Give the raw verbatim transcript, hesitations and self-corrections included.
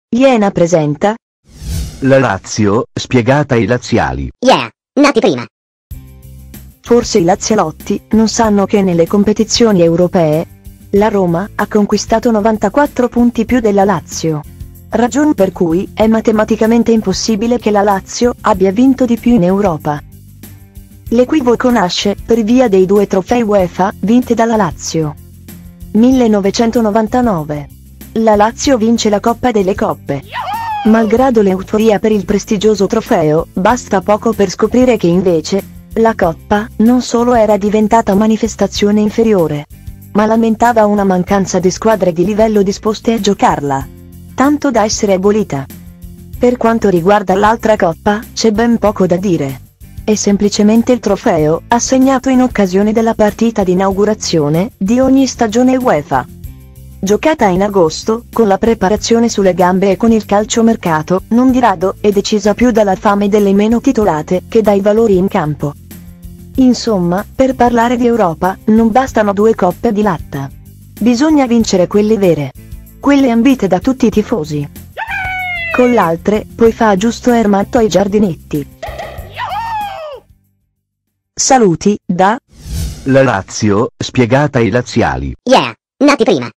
Iena presenta La Lazio, spiegata ai laziali. Yeah, nati prima. Forse i lazialotti non sanno che nelle competizioni europee la Roma ha conquistato novantaquattro punti più della Lazio. Ragion per cui è matematicamente impossibile che la Lazio abbia vinto di più in Europa. L'equivoco nasce per via dei due trofei UEFA vinti dalla Lazio. millenovecentonovantanove. La Lazio vince la Coppa delle Coppe. Malgrado l'euforia per il prestigioso trofeo, basta poco per scoprire che invece la Coppa non solo era diventata manifestazione inferiore, ma lamentava una mancanza di squadre di livello disposte a giocarla, tanto da essere abolita. Per quanto riguarda l'altra Coppa, c'è ben poco da dire. È semplicemente il trofeo assegnato in occasione della partita di inaugurazione di ogni stagione UEFA. Giocata in agosto, con la preparazione sulle gambe e con il calciomercato non di rado è decisa più dalla fame delle meno titolate che dai valori in campo. Insomma, per parlare di Europa, non bastano due coppe di latta. Bisogna vincere quelle vere. Quelle ambite da tutti i tifosi. Con l'altre, poi fa giusto ermatto ai giardinetti. Saluti, da La Lazio, spiegata ai laziali. Yeah, nati prima.